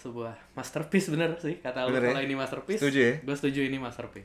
sebuah masterpiece, bener sih kata lu. Bener Kalau ya? ini masterpiece, Setuju ya? gue setuju ini masterpiece.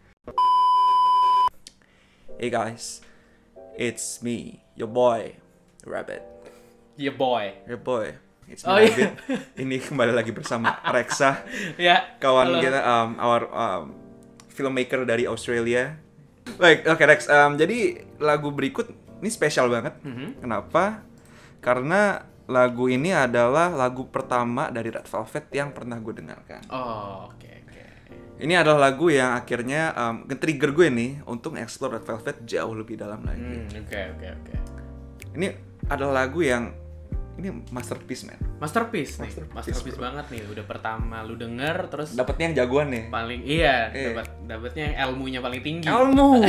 Hey guys, it's me, your boy, Rabbit. Yeah boy. Your boy, it's me, Oh, iya. Rabbit. Ini kembali lagi bersama Reksa, Ya. kawan halo. kita, our filmmaker dari Australia. Baik, oke Rex. Jadi lagu berikut ini spesial banget. Kenapa? Karena lagu ini adalah lagu pertama dari Red Velvet yang pernah gue dengarkan. Oh, oke. Ini adalah lagu yang akhirnya nge-trigger gue nih untuk explore Red Velvet jauh lebih dalam lagi. Oke. Ini adalah lagu yang ini masterpiece, man. Masterpiece nih. Masterpiece, Masterpiece bro. banget nih. Udah pertama lu denger terus Dapatnya yang jagoan nih. paling Iya. dapatnya yang ilmunya paling tinggi. Ilmu.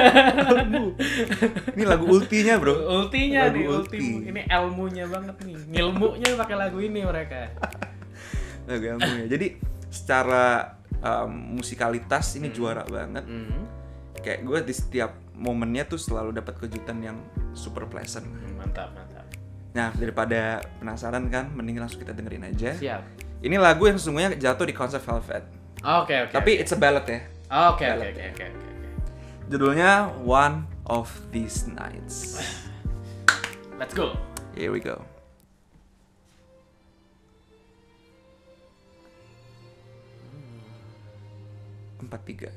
Ini lagu ultinya, bro. Ultinya Lagu nih, ulti. Ini ilmunya banget nih. Ngilmunya pakai lagu ini mereka. Lagu ilmunya. Jadi secara musikalitas ini juara banget. Kayak gue di setiap momennya tuh selalu dapat kejutan yang super pleasant. Mantap. Nah, daripada penasaran kan, mending langsung kita dengerin aja. Siap. Ini lagu yang sesungguhnya jatuh di konsep Velvet. Oke. Tapi it's a ballad ya. Oke. Judulnya One of These Nights. Let's go. Here we go. Empat tiga.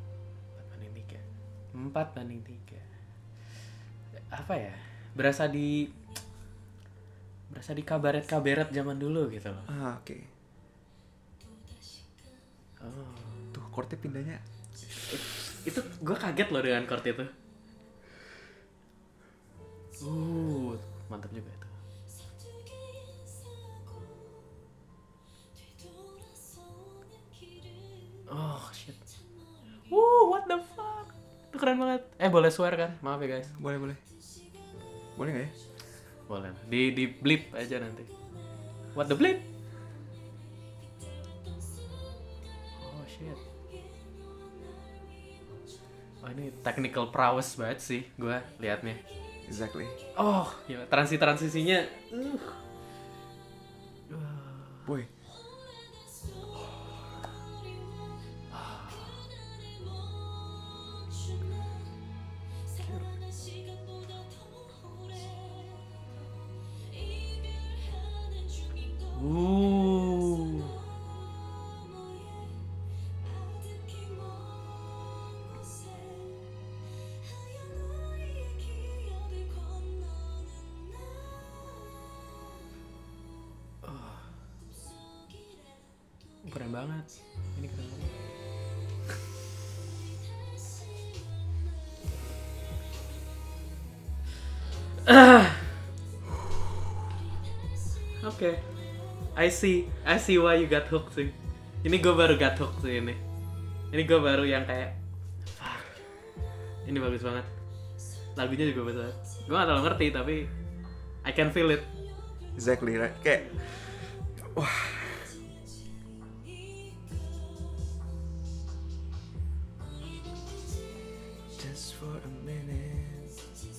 4-3. Apa ya? Berasa di kabaret zaman dulu gitu loh. Oke. Oh. Tuh chordnya pindahnya. Itu gue kaget loh dengan chord itu. Mantap juga itu. Oh shit. What the fuck? Itu keren banget. Boleh swear kan? Maaf ya guys. Boleh. Boleh nggak ya? Boleh. Di blip aja nanti. What the blip? Oh shit. Oh ini technical prowess banget sih gue liatnya. Exactly. Oh, gila. Transisinya. Boy. Keren banget. Ini keren banget. Oke. I see why you got hooked sih. Ini gue baru got hooked sih ini. Ini gue baru yang kayak fuck. Ini bagus banget. Lagunya juga bagus banget. Gue gak terlalu ngerti tapi I can feel it. Exactly, right? Kayak wah. Just for a minute.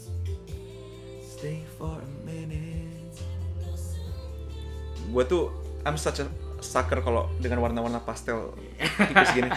Stay for a minute. Gue tuh I'm such a sucker kalau dengan warna-warna pastel tipis gini.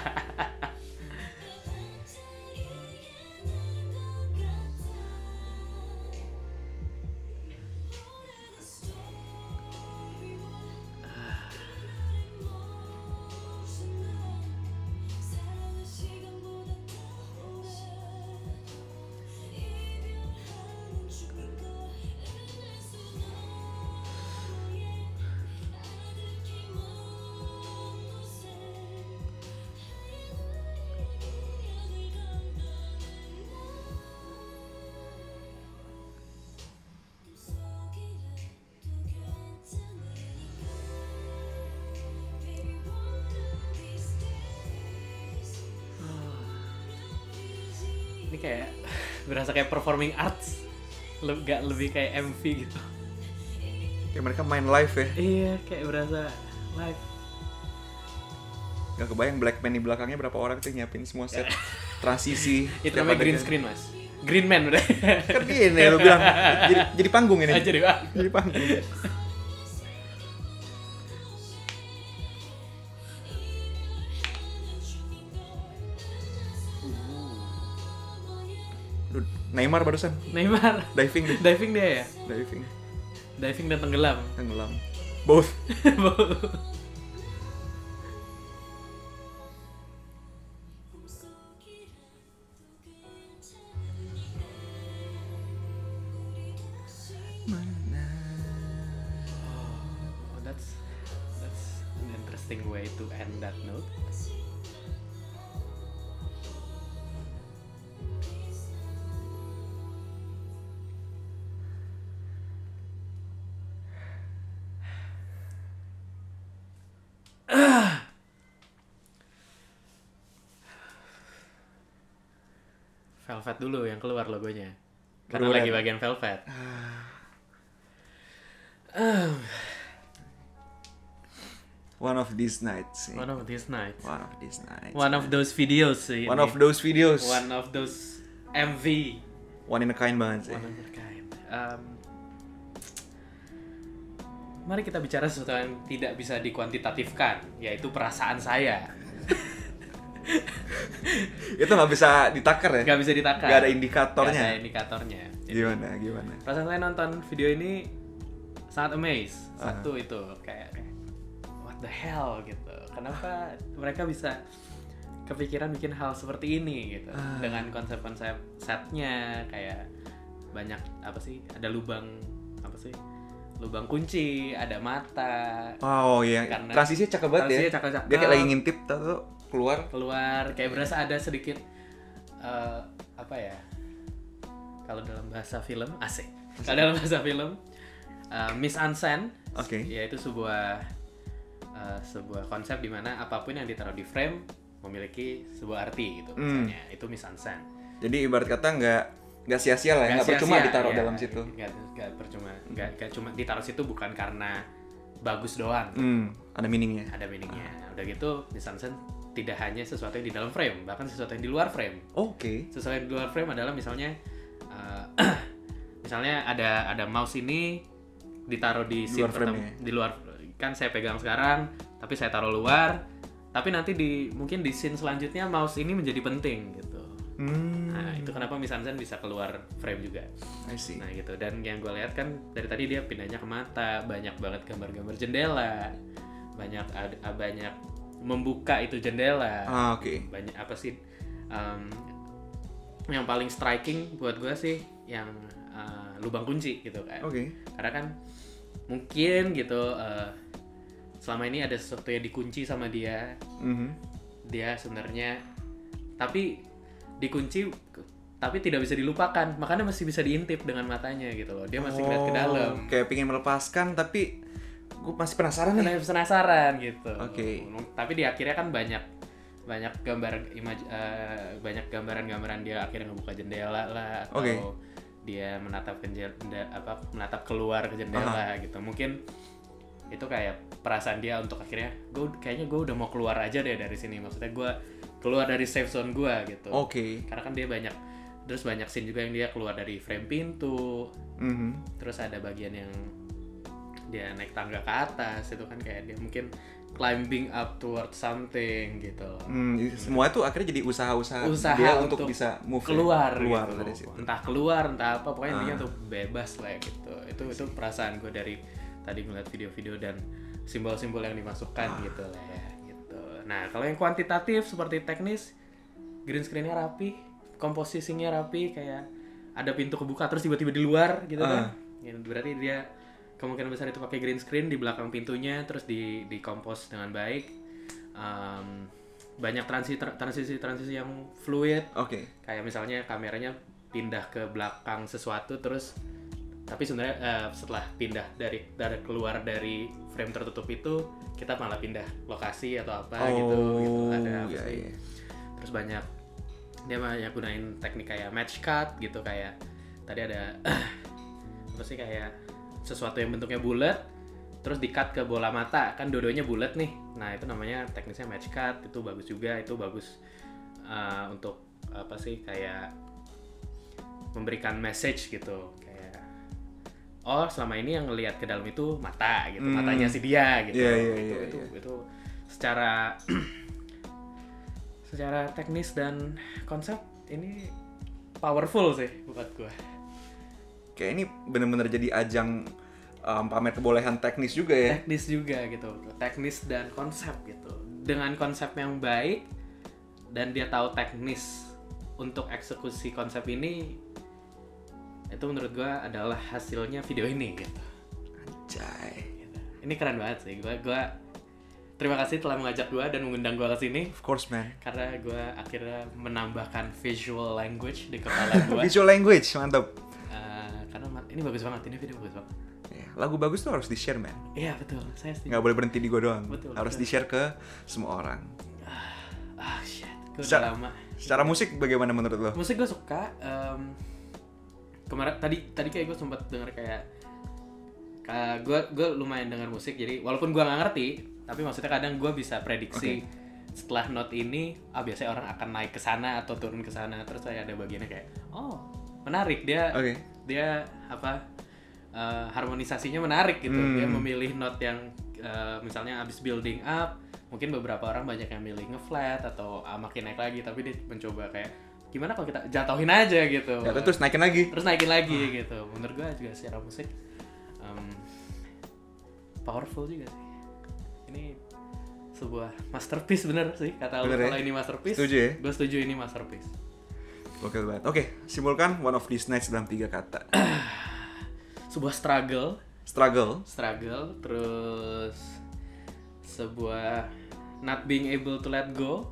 Ini kayak berasa kayak performing arts. Gak lebih kayak MV gitu. Kayak mereka main live ya. Iya, kayak berasa live. Gak kebayang Blackman di belakangnya berapa orang tuh nyiapin semua set transisi. Itu Setiap namanya green adegan. screen, Mas. Green man udah. Kan gini lo bilang jadi panggung ini. Aja deh, Pak. Jadi panggung. Neymar barusan Neymar diving deh. diving dia ya, Diving dan tenggelam. both. Oh, that's an interesting way to end that note. Velvet dulu yang keluar logonya. Karena Berulang. lagi bagian Velvet. One of these nights. One of these nights. One of these nights. One of those videos sih. One ini. of those videos. One of those MV. One in a kind banget sih. One of a kind. Mari kita bicara sesuatu yang tidak bisa dikuantitatifkan, yaitu perasaan saya. Itu nggak bisa ditakar ya? Gak bisa ditakar. Nggak ada indikatornya. Nggak ada indikatornya. Jadi, Gimana? perasaan saya nonton video ini sangat amazed. Satu itu kayak what the hell gitu. Kenapa mereka bisa kepikiran bikin hal seperti ini gitu. Dengan konsep-konsep setnya kayak banyak apa sih? Ada lubang apa sih? Lubang kunci, ada mata. Oh iya, Karena transisinya cakep banget ya. transisinya cakep-cakep. Dia kayak lagi ngintip tuh keluar kayak berasa ada sedikit apa ya, kalau dalam bahasa film asik, kalau dalam bahasa film mise en scène, yaitu sebuah konsep di mana apapun yang ditaruh di frame memiliki sebuah arti gitu, misalnya itu mise en scène. Jadi ibarat kata nggak sia-sia lah, nggak percuma ditaruh dalam situ. Nggak percuma, nggak cuma ditaruh situ bukan karena bagus doang. Ada meaningnya. Udah gitu mise en scène tidak hanya sesuatu yang di dalam frame, bahkan sesuatu yang di luar frame. Sesuatu yang di luar frame adalah misalnya misalnya ada mouse ini ditaruh di scene di luar, kan saya pegang sekarang tapi saya taruh luar, tapi nanti mungkin di scene selanjutnya mouse ini menjadi penting gitu. Nah itu kenapa mise en scène bisa keluar frame juga. I see. Nah gitu, dan yang gue lihat kan dari tadi dia pindahnya ke mata, banyak banget gambar-gambar jendela, banyak membuka itu jendela. Banyak apa sih yang paling striking buat gue sih yang lubang kunci gitu kan. Karena kan mungkin gitu selama ini ada sesuatu yang dikunci sama dia. Dia sebenarnya tapi dikunci tapi tidak bisa dilupakan, makanya masih bisa diintip dengan matanya gitu loh. Dia masih ngeliat ke dalam. Kayak pengen melepaskan tapi gue masih penasaran nih. Penasaran gitu. Tapi di akhirnya kan banyak banyak gambaran-gambaran dia akhirnya ngebuka jendela lah, atau dia menatap keluar ke jendela gitu. Mungkin itu kayak perasaan dia untuk akhirnya kayaknya gue udah mau keluar aja deh dari sini. Maksudnya gue keluar dari safe zone gue gitu. Karena kan dia banyak scene juga yang dia keluar dari frame pintu. Terus ada bagian yang dia naik tangga ke atas, itu kan kayak dia mungkin climbing up towards something gitu. Semua itu akhirnya jadi usaha dia untuk bisa move keluar gitu. Dari situ. Entah keluar entah apa, pokoknya intinya untuk bebas lah gitu. Itu perasaan gue dari tadi ngeliat video-video dan simbol-simbol yang dimasukkan gitu lah ya gitu. Nah kalau yang kuantitatif seperti teknis, green screen-nya rapi, komposisinya rapi, kayak ada pintu kebuka terus tiba-tiba di luar gitu kan. Ya, berarti dia kemungkinan besar itu pakai green screen di belakang pintunya, terus dikompos dengan baik. Banyak transisi yang fluid. Kayak misalnya kameranya pindah ke belakang sesuatu terus, tapi sebenarnya setelah pindah dari keluar dari frame tertutup itu, kita malah pindah lokasi atau apa gitu. Ada apa sih? Terus dia banyak gunain teknik kayak match cut gitu, kayak tadi ada apa sih, kayak sesuatu yang bentuknya bulat terus di-cut ke bola mata, kan dua-duanya bulat nih. Nah, itu namanya teknisnya match cut. Itu bagus juga, itu bagus untuk apa sih, kayak memberikan message gitu, kayak selama ini yang ngelihat ke dalam itu mata gitu, matanya si dia gitu. Itu secara teknis dan konsep ini powerful sih buat gue. Kayak ini bener-bener jadi ajang pamer kebolehan teknis juga ya. Teknis juga gitu, teknis dan konsep gitu. Dengan konsep yang baik dan dia tahu teknis untuk eksekusi konsep ini, itu menurut gue adalah hasilnya video ini gitu. Anjay. Gitu. Ini keren banget sih. Gue terima kasih telah mengajak gue dan mengundang gue ke sini. Of course man. Karena gue akhirnya menambahkan visual language di kepala gue. Visual language, mantap. Karena ini bagus banget, ini video bagus banget. Ya, lagu bagus tuh harus di-share man. Iya betul, saya setuju. Nggak boleh berhenti di gue doang. Betul, harus betul. di-share ke semua orang. Shit, gue udah lama. Secara musik bagaimana menurut lo? Musik gue suka. Kemarin tadi kayak gue sempat denger kayak gue lumayan denger musik, jadi walaupun gue nggak ngerti, tapi maksudnya kadang gue bisa prediksi setelah note ini biasanya orang akan naik ke sana atau turun ke sana, terus kayak ada bagiannya kayak menarik dia harmonisasinya menarik gitu. Dia memilih note yang misalnya abis building up, mungkin beberapa orang banyak yang milih nge-flat atau makin naik lagi, tapi dia mencoba kayak gimana kalau kita jatuhin aja gitu. Jatuh terus naikin lagi. Gitu. Menurut gue juga secara musik powerful juga sih. Ini sebuah masterpiece bener sih kata lu. Kalau ini masterpiece, setuju ya? Gue setuju ini masterpiece. Oke banget. Oke, simpulkan One of These Nights dalam 3 kata. Sebuah struggle, terus sebuah not being able to let go.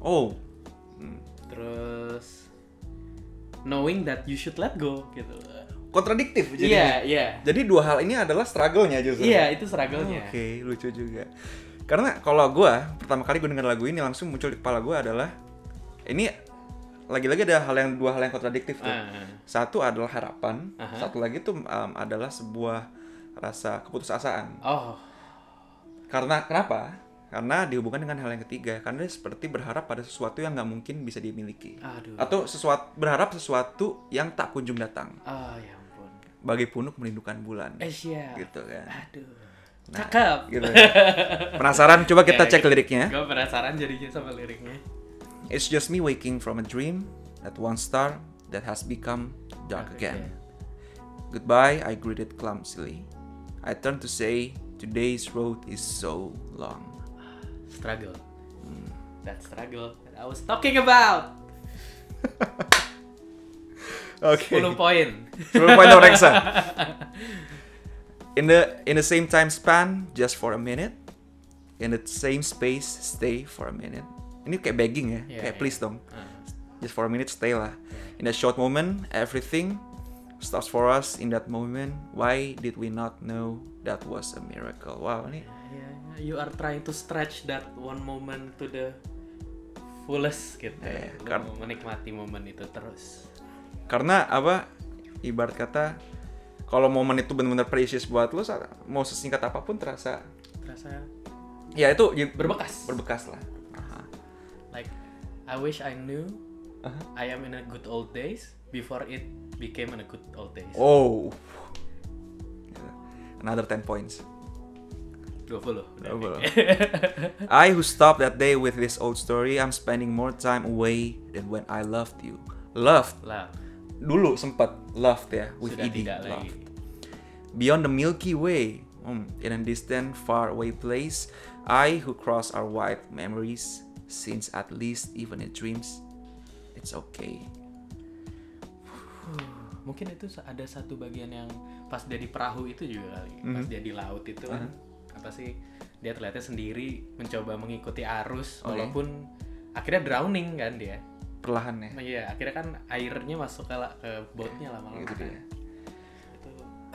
Terus knowing that you should let go gitu. Kontradiktif jadinya. Iya. Jadi 2 hal ini adalah struggle-nya justru. Iya, itu struggle-nya. Oke, lucu juga. Karena kalau gue pertama kali gue denger lagu ini langsung muncul di kepala gue adalah ini lagi-lagi ada 2 hal yang kontradiktif tuh. Satu adalah harapan, satu lagi tuh adalah sebuah rasa keputusasaan. Karena kenapa? Karena dihubungkan dengan hal yang ketiga, karena dia seperti berharap pada sesuatu yang nggak mungkin bisa dimiliki. Atau berharap sesuatu yang tak kunjung datang. Ya ampun. Bagai punuk merindukan bulan. Siap. Gitu kan. Cakep. Gitu. Penasaran? Coba kita cek liriknya. Gue penasaran jadinya sama liriknya. It's just me waking from a dream that one star that has become dark again. Goodbye, I greeted clumsily. I turned to say, today's road is so long. Struggle. That struggle that I was talking about. Oke. 10 poin. 10 poin Reksa. In the same time span, just for a minute. In the same space, stay for a minute. Ini kayak begging ya, kayak please dong. Just for a minute, stay lah. In that short moment, everything stops for us in that moment. Why did we not know that was a miracle? Wow, ini. You are trying to stretch that one moment to the fullest gitu. Menikmati momen itu terus. Karena ibarat kata, kalau momen itu benar-benar precious buat lo, mau sesingkat apapun terasa. Ya itu berbekas lah. Like I wish I knew I am in a good old days before it became in a good old days. Another 10 points. 20. I who stopped that day with this old story, I'm spending more time away than when I loved you. Loved. Dulu sempat loved ya, with Sudah ED. tidak Loved. lagi. Beyond the Milky Way, in a distant, far away place, I who cross our white memories, since at least even in dreams, it's okay. Mungkin itu ada satu bagian yang pas dia di perahu itu juga kali. Pas dia di laut itu kan, apa sih, dia terlihatnya sendiri mencoba mengikuti arus, walaupun akhirnya drowning kan dia. Perlahan ya. Iya, akhirnya kan airnya masuk ke boatnya lama-lama. Gitu dia. Itu.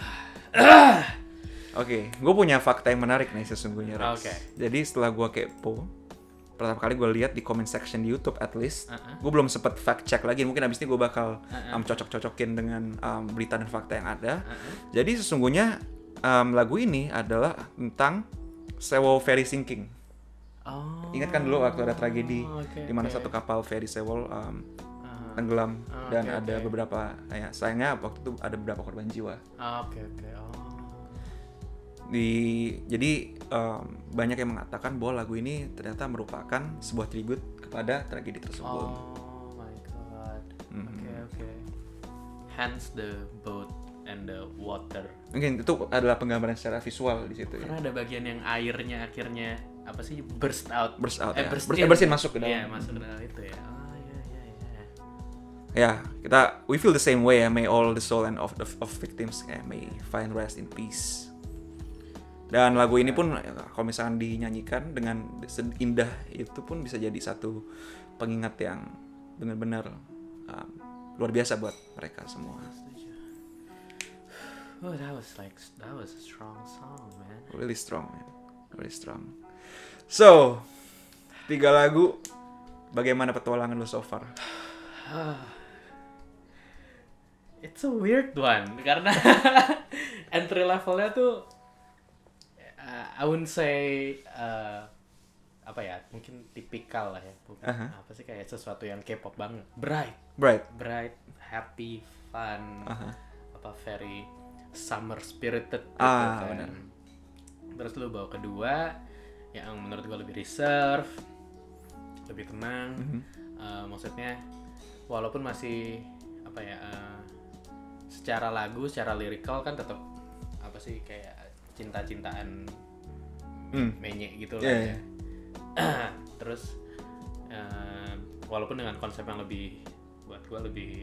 Oke, gue punya fakta yang menarik nih sesungguhnya, Rex. Jadi setelah gue kepo, pertama kali gue lihat di comment section di YouTube at least, gue belum sempet fact check lagi. Mungkin abis ini gue bakal cocok-cocokin dengan berita dan fakta yang ada. Jadi sesungguhnya lagu ini adalah tentang Sewol ferry sinking. Ingat kan dulu waktu ada tragedi di mana satu kapal ferry Sewol tenggelam dan ada beberapa, sayangnya waktu itu ada beberapa korban jiwa. Jadi banyak yang mengatakan bahwa lagu ini ternyata merupakan sebuah tribute kepada tragedi tersebut. Oh my god. Oke. hence the boat and the water. Mungkin itu adalah penggambaran secara visual di situ ya. Karena ada bagian yang airnya akhirnya apa sih burst out Ya. burst Bersin masuk ke dalam. Iya, masuk ke dalam itu ya. Oh iya. Ya, we feel the same way ya. May all the soul and of victims may find rest in peace. Dan lagu ini pun kalau misalkan dinyanyikan dengan indah itu pun bisa jadi satu pengingat yang benar-benar luar biasa buat mereka semua. Oh, that was a strong song, man. Really strong, man. Really strong. So, 3 lagu. Bagaimana petualangan lo so far? It's a weird one karena entry levelnya tuh I wouldn't say apa ya, mungkin tipikal lah ya, bukan apa sih, kayak sesuatu yang K-pop banget. Bright, happy, fun, apa very summer spirited gitu kan. Benar. Terus lu bawa kedua yang menurut gue lebih reserve, lebih tenang. Maksudnya walaupun masih apa ya, secara lagu, secara lirikal kan tetap apa sih, kayak cinta-cintaan menye gitu lah ya. Terus walaupun dengan konsep yang lebih, buat gue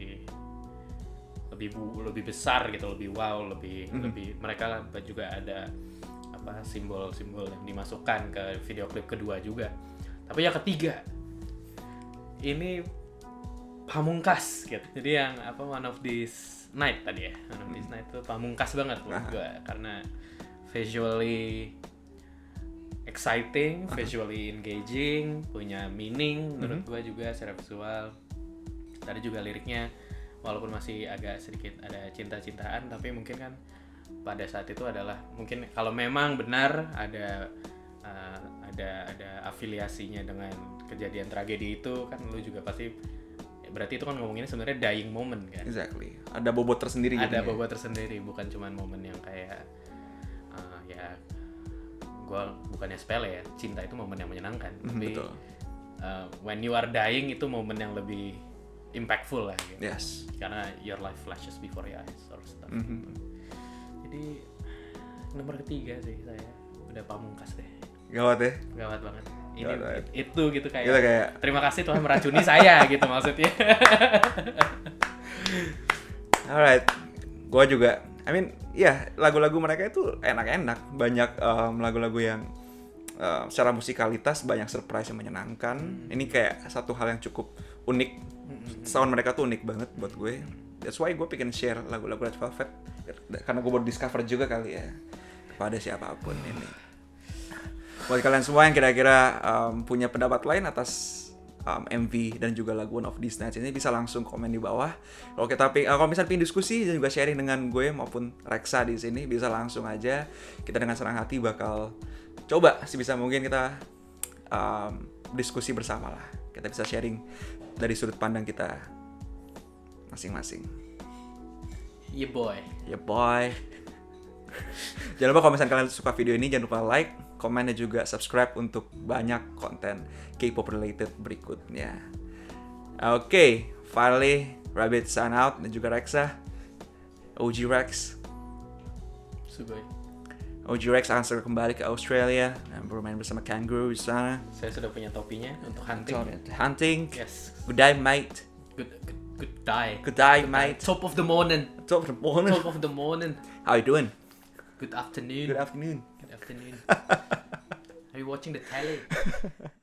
lebih besar gitu, lebih wow, lebih mereka juga ada apa simbol-simbol yang dimasukkan ke video klip kedua juga. Tapi yang ketiga ini pamungkas gitu. Jadi yang apa, One of These Night tadi ya, One of These Night itu pamungkas banget menurut gue, karena visually exciting, visually engaging, punya meaning menurut gue juga secara visual. Tadi juga liriknya walaupun masih agak sedikit ada cinta-cintaan, tapi mungkin kan pada saat itu adalah, mungkin kalau memang benar ada afiliasinya dengan kejadian tragedi itu kan, lu juga pasti berarti itu kan ngomonginnya sebenarnya dying moment kan. Exactly. Ada bobot tersendiri. Ada bobot tersendiri, bukan cuma momen yang kayak ya gue bukannya sepele ya, cinta itu momen yang menyenangkan, tapi when you are dying itu momen yang lebih impactful lah gitu. Yes. Karena your life flashes before your eyes or stuff. Jadi nomor ketiga sih saya udah pamungkas deh. Gawat banget. Ini itu gitu kayak, terima kasih Tuhan meracuni saya gitu maksudnya. Alright, gue juga, I mean, lagu-lagu mereka itu enak-enak, banyak lagu-lagu yang secara musikalitas banyak surprise yang menyenangkan. Ini kayak satu hal yang cukup unik. Sound mereka tuh unik banget buat gue. That's why gue pengen share lagu-lagu Red Velvet, karena gue baru discover juga kali ya kepada siapapun ini. Buat kalian semua yang kira-kira punya pendapat lain atas MV dan juga lagu One of These Nights ini, bisa langsung komen di bawah. Kalau misalnya pengen diskusi dan juga sharing dengan gue maupun Reksa di sini, bisa langsung aja. Kita dengan senang hati bakal coba sebisa mungkin kita diskusi bersama lah. Kita bisa sharing dari sudut pandang kita masing-masing. Yeah boy. Jangan lupa kalau misalnya kalian suka video ini, jangan lupa like, komen, dan juga subscribe untuk banyak konten K-pop related berikutnya. Oke, Farley, Rabbit sign out, dan juga Reksa, OG Rex. Sugoi. OG Rex akan segera kembali ke Australia dan bermain bersama Kangaroo di sana. Saya sudah punya topinya untuk hunting. Yes. Good day, mate. Good day, mate. Top of the morning. How you doing? Good afternoon. Good afternoon. Are you watching the telly?